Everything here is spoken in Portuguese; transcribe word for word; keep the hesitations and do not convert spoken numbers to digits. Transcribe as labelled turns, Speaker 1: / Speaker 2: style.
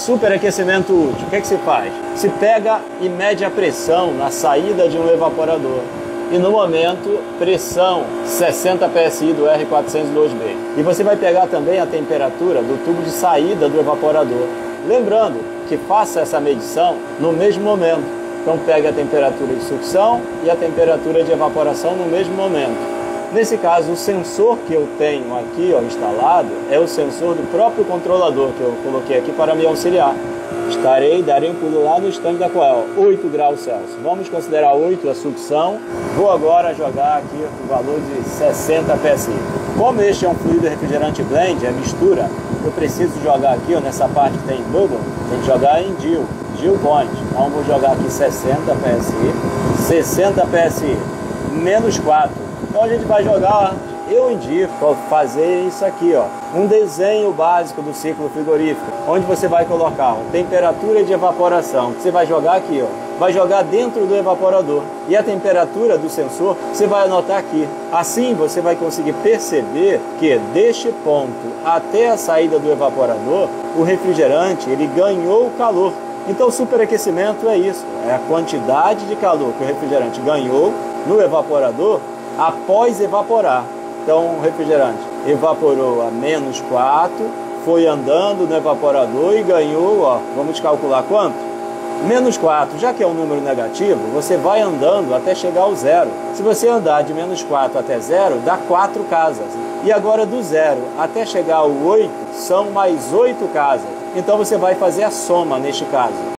Speaker 1: Superaquecimento útil, o que, é que se faz? Se pega e mede a pressão na saída de um evaporador. E no momento, pressão sessenta P S I do R quatrocentos e dois B. E você vai pegar também a temperatura do tubo de saída do evaporador. Lembrando que faça essa medição no mesmo momento. Então pegue a temperatura de sucção e a temperatura de evaporação no mesmo momento. Nesse caso, o sensor que eu tenho aqui ó, instalado é o sensor do próprio controlador que eu coloquei aqui para me auxiliar. Estarei, darei um pulo lá no estanque da Coel, oito graus Celsius. Vamos considerar oito a sucção. Vou agora jogar aqui o valor de sessenta P S I. Como este é um fluido refrigerante blend, é mistura, eu preciso jogar aqui, ó, nessa parte que tem bubble, tem que jogar em Dew, Dew Point. Então vou jogar aqui sessenta P S I, sessenta P S I, menos quatro. Então a gente vai jogar, eu indico fazer isso aqui, ó, um desenho básico do ciclo frigorífico, onde você vai colocar a temperatura de evaporação, que você vai jogar aqui, ó, vai jogar dentro do evaporador, e a temperatura do sensor você vai anotar aqui. Assim você vai conseguir perceber que deste ponto até a saída do evaporador, o refrigerante ele ganhou calor. Então superaquecimento é isso, é a quantidade de calor que o refrigerante ganhou no evaporador após evaporar. Então o refrigerante evaporou a menos quatro, foi andando no evaporador e ganhou, ó, vamos calcular quanto? Menos quatro, já que é um número negativo, você vai andando até chegar ao zero. Se você andar de menos quatro até zero, dá quatro casas. E agora do zero até chegar ao oito, são mais oito casas. Então você vai fazer a soma neste caso.